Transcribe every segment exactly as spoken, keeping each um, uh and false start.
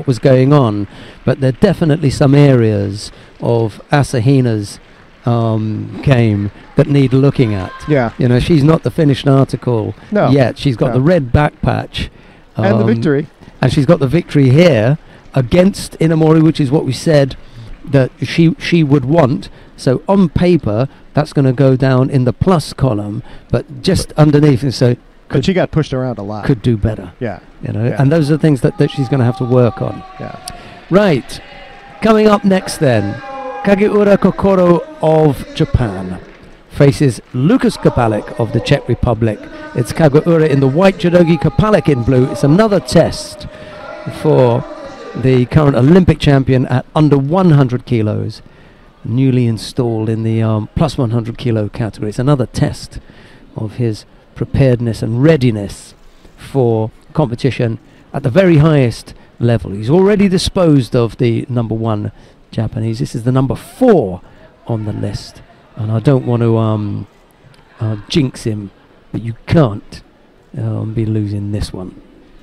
what was going on, but there are definitely some areas of Asahina's um, game that need looking at. Yeah. You know, she's not the finished article No. yet. She's got No. the red back patch. And the um, victory. And she's got the victory here against Inamori, which is what we said that she she would want. So on paper, that's going to go down in the plus column, but just but underneath, and so but she got pushed around a lot. Could do better. Yeah. You know, yeah. and those are things that, that she's going to have to work on. Yeah. Right. Coming up next then, Kageura Kokoro of Japan faces Lucas Kapalik of the Czech Republic. It's Kageura in the white, Jirogi Kapalik in blue. It's another test for the current Olympic champion at under one hundred kilos, newly installed in the um, plus one hundred kilo category. It's another test of his preparedness and readiness for competition at the very highest level. He's already disposed of the number one Japanese. This is the number four on the list, and I don't want to um, uh, jinx him, but you can't um, be losing this one.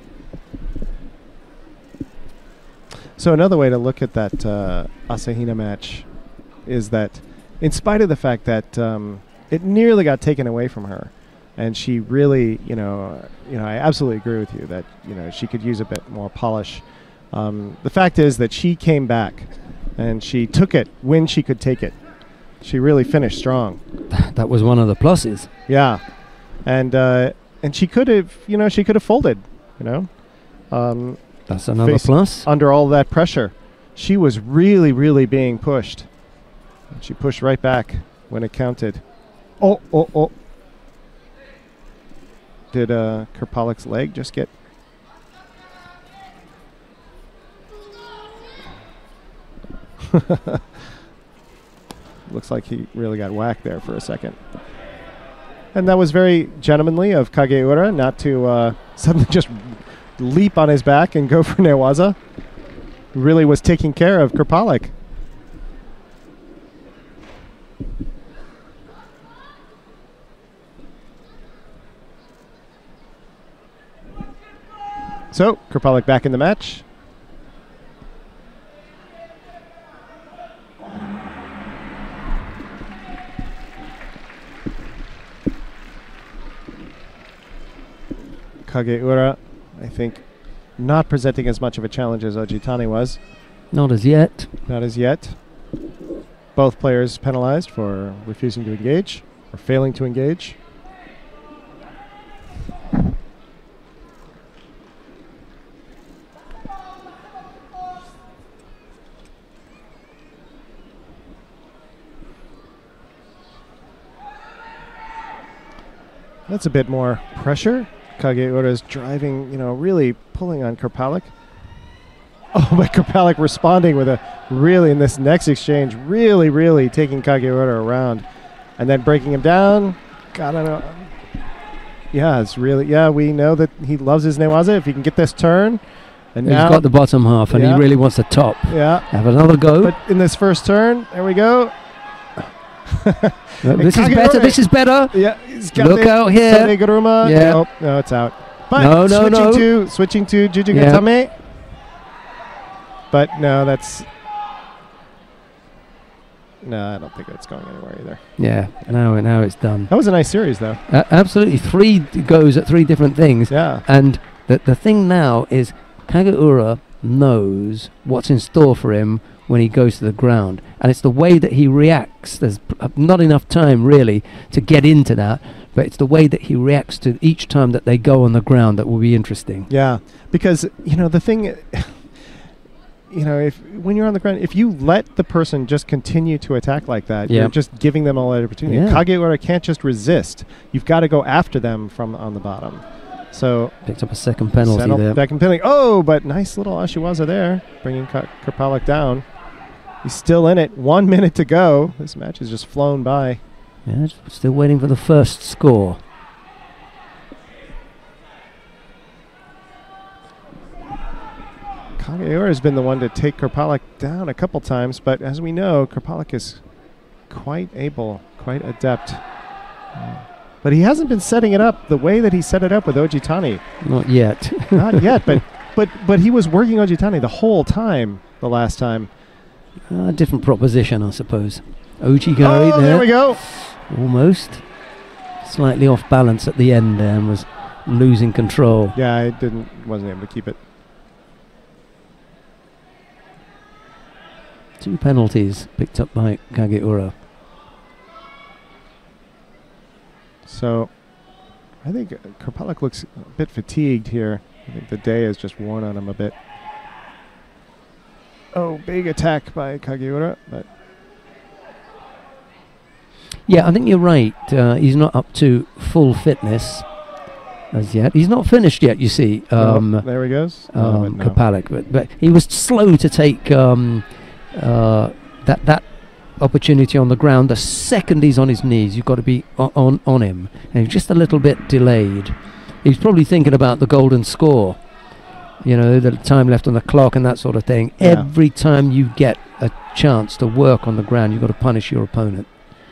So another way to look at that uh, Asahina match is that, in spite of the fact that um, it nearly got taken away from her, and she really, you know, uh, you know, I absolutely agree with you that, you know, she could use a bit more polish. Um, the fact is that she came back, and she took it when she could take it. She really finished strong. That was one of the pluses. Yeah, and uh, and she could have, you know, she could have folded, you know. Um, That's another plus. Under all that pressure, she was really, really being pushed. And she pushed right back when it counted. Oh, oh, oh. Did uh, Kerpalik's leg just get... Looks like he really got whacked there for a second. And that was very gentlemanly of Kageura not to uh, suddenly just leap on his back and go for Newaza. Really was taking care of Kerpalik. So, Kerpalik back in the match. Kageura, I think, not presenting as much of a challenge as Ojitani was. Not as yet. Not as yet. Both players penalized for refusing to engage or failing to engage. That's a bit more pressure. Kageura is driving, you know, really pulling on Kerpalik. Oh, but Kerpalik responding with a really, in this next exchange, really, really taking Kageura around and then breaking him down. God, I don't know. Yeah, it's really, yeah, we know that he loves his Newaza. If he can get this turn. And He's now got the bottom half, and yeah. he really wants the top. Yeah. Have another go. But in this first turn, there we go. No, this is better. This is better. Yeah, he's got Look it. out here. Soneguruma. Yeah. Nope, no, it's out. But No, no, switching no. to switching to Juju Yeah. Gatame. But no, that's no. I don't think that's going anywhere either. Yeah. Now, now it's done. That was a nice series, though. Uh, absolutely, three d- goes at three different things. Yeah. And the the thing now is Kageura knows what's in store for him when he goes to the ground, and it's the way that he reacts. There's p- uh, not enough time really to get into that, but it's the way that he reacts to each time that they go on the ground that will be interesting. Yeah, because you know the thing, you know, if when you're on the ground, if you let the person just continue to attack like that, Yeah. you're just giving them all that opportunity. Yeah. Kageura can't just resist. You've got to go after them from on the bottom. So Picked up a second penalty settle there. back and penalty. Oh, but nice little Ashiwaza there, bringing Ka- Kerpalik down. He's still in it. One minute to go. This match has just flown by. Yeah, just still waiting for the first score. Kageura has been the one to take Kerpalik down a couple times, but as we know, Kerpalik is quite able, quite adept. Uh, but he hasn't been setting it up the way that he set it up with Ojitani. Not yet. Not yet, but but but he was working Ojitani the whole time the last time. A uh, different proposition, I suppose. Ojigari oh, there. there we go. Almost. Slightly off balance at the end there and was losing control. Yeah, I didn't wasn't able to keep it. Two penalties picked up by Kageura. So, I think uh, Karpalik looks a bit fatigued here. I think the day has just worn on him a bit. Oh, big attack by Kageura, but yeah, I think you're right. Uh, he's not up to full fitness as yet. He's not finished yet, you see. Um, oh, there he goes. Um, oh, but no. Karpalik, but, but he was slow to take um, uh, that that opportunity on the ground. The second he's on his knees, you've got to be on on, on him. And he's just a little bit delayed. He's probably thinking about the golden score. You know, the time left on the clock and that sort of thing. Yeah. Every time you get a chance to work on the ground, you've got to punish your opponent.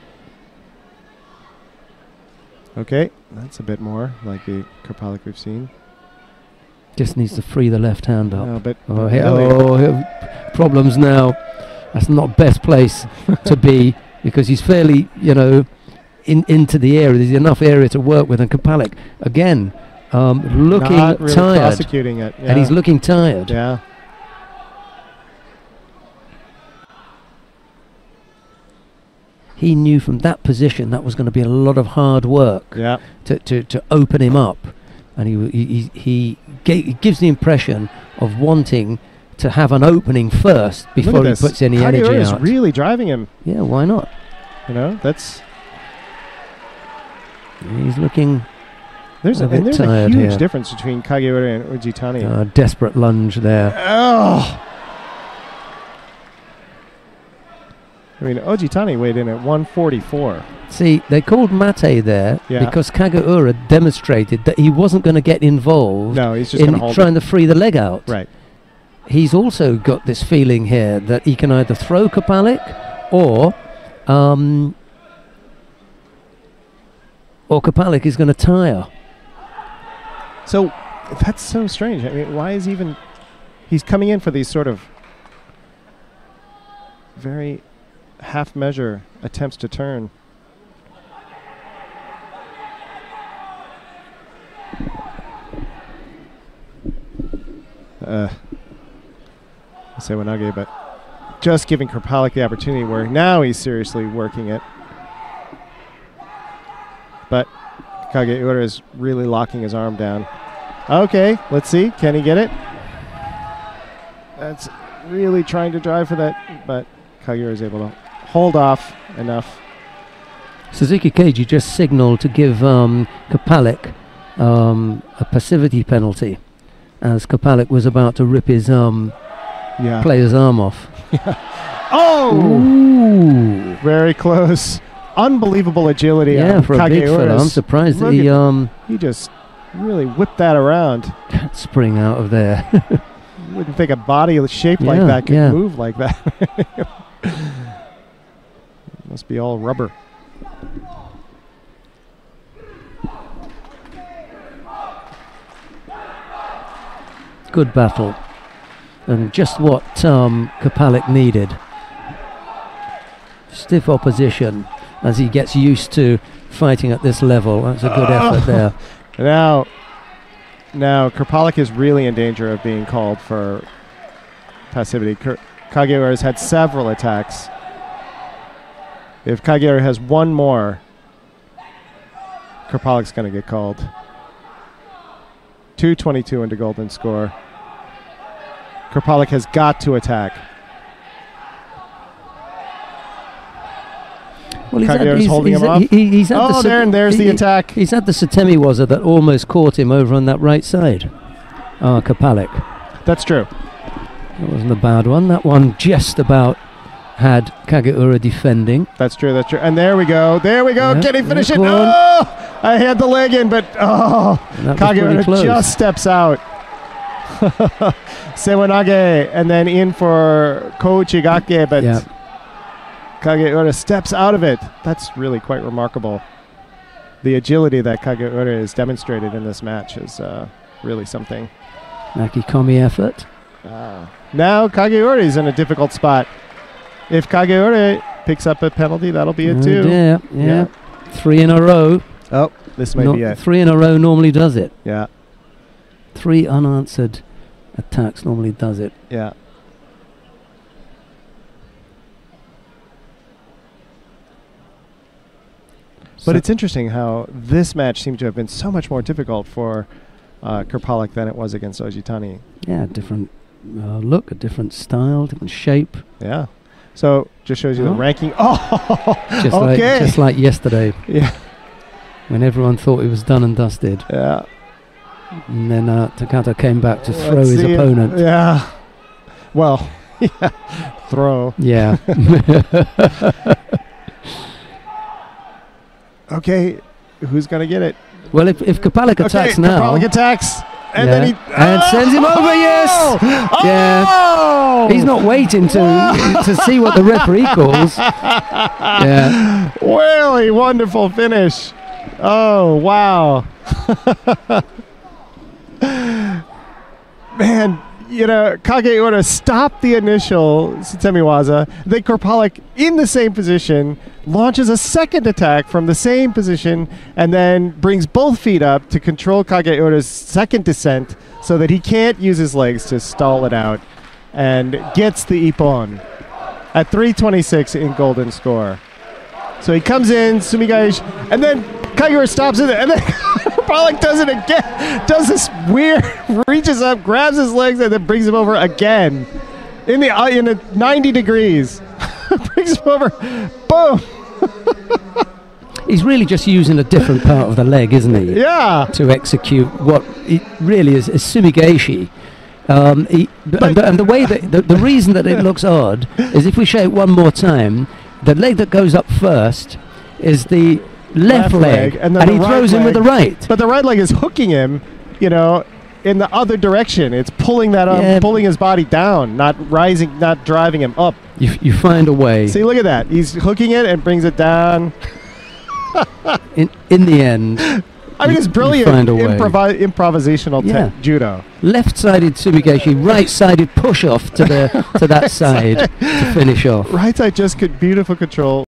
Okay, that's a bit more like the Karpalik we've seen. Just needs to free the left hand up. No, but Oh, but he- really- oh, he- problems now. That's not best place to be because he's fairly, you know, in into the area. There's enough area to work with. And Karpalik, again, um, looking not really tired. prosecuting it. And he's yeah. looking tired. Yeah. He knew from that position that was going to be a lot of hard work Yeah. to, to, to open him up. And he w- he, he, he, ga- he gives the impression of wanting to have an opening first Look before at he this. puts any Kageura energy is out. really driving him. Yeah, why not? You know, that's He's looking there's A a, bit and there's a tired huge here. difference between Kageura and Ujitani. a desperate lunge there. Oh. I mean, Ojitani weighed in at one forty-four. See, they called Mate there Yeah. because Kageura demonstrated that he wasn't going to get involved No, he's just going to in hold trying it. to free the leg out. Right. He's also got this feeling here that he can either throw Karpalik or um, or Karpalik is going to tire. So that's so strange. I mean, why is even he's coming in for these sort of very half measure attempts to turn. Uh, Sewanage, but just giving Karpalik the opportunity where now he's seriously working it. But Kageura is really locking his arm down. Okay, let's see. Can he get it? That's really trying to drive for that, but Kageura is able to hold off enough. Suzuki Keiji just signaled to give um, Karpalik um, a passivity penalty as Karpalik was about to rip his um, Yeah. player's arm off. Oh! Ooh. Very close. Unbelievable agility. Yeah, on for a big fella. I'm Kageura's. surprised that Look he at- um, He just really whipped that around. spring out of there. Wouldn't think a body shaped like Yeah, that could yeah. move like that. Must be all rubber. Good battle. And just what um, Karpalik needed. Stiff opposition as he gets used to fighting at this level. That's a good effort there. Now, now Karpalik is really in danger of being called for passivity. K- Kageura has had several attacks. If Kageura has one more, Karpalik's going to get called. two twenty-two into golden score. Karpalik has got to attack. Well, he's Kageura's he's, holding he's him had- off. he- he's had Oh, the there and there's the he- attack. He's had the Satemi Waza that almost caught him over on that right side. Ah, Karpalik. That's true. That wasn't a bad one. That one just about had Kageura defending. That's true. That's true. And there we go. There we go. Yeah, Can he finish yeah, it? go on. Oh! I had the leg in, but oh, And that was pretty Kageura close. just steps out. Sewanage and then in for Kouchigake, but Yeah. Kageura steps out of it. That's really quite remarkable. The agility that Kageura has demonstrated in this match is uh, really something. Nakikomi effort. Ah. Now Kageura is in a difficult spot. If Kageura picks up a penalty, that'll be it Oh too. dear, yeah. Yeah. Three in a row. Oh, this may Not- be it. Three in a row normally does it. Yeah, Three unanswered attacks normally does it. yeah. But So- it's interesting how this match seemed to have been so much more difficult for uh, Kerpalik than it was against Ojitani. Yeah, different uh, look, a different style, different shape. Yeah. So just shows you Oh. the ranking. Oh, Just okay. like just like yesterday, yeah, when everyone thought it was done and dusted, yeah. and then uh, Takata came back to throw Let's his see it. opponent. Yeah. Well, yeah. Throw. Yeah. Okay. Who's gonna get it? Well, if if Kapalik attacks okay, now, Kerpalik attacks, and Yeah. then he And sends him over, yes! Oh! Yeah. he's not waiting to to see what the referee calls. Yeah. Really wonderful finish. Oh, wow. Man, you know, Kageura stopped the initial Tsutemiwaza. Then Kerpalik, in the same position, launches a second attack from the same position and then brings both feet up to control Kageura's second descent so that he can't use his legs to stall it out, and gets the Ippon at three twenty-six in golden score. So he comes in, Sumigaishi, and then Kageura stops it, and then Kerpalik does it again. Does this weird, reaches up, grabs his legs, and then brings him over again in the uh, in a ninety degrees. Brings him over, boom. He's really just using a different part of the leg, isn't he? Yeah. To execute what it really is, is Sumigaeshi. Um, he, b- and, the, and the way that the, the reason that it looks odd is if we show it one more time, the leg that goes up first is the left, Left leg, leg, and and, then he the right throws him with the leg. right. But the right leg is hooking him, you know, in the other direction. It's pulling that up, Yeah. pulling his body down, not rising, not driving him up. You, you find a way. See, look at that. He's hooking it and brings it down. In in the end, I mean, You- it's you brilliant find a way. improvi- improvisational te- Yeah. judo. left-sided Sumigaeshi, right-sided push-off to the to that side to finish off. Right side just could beautiful control.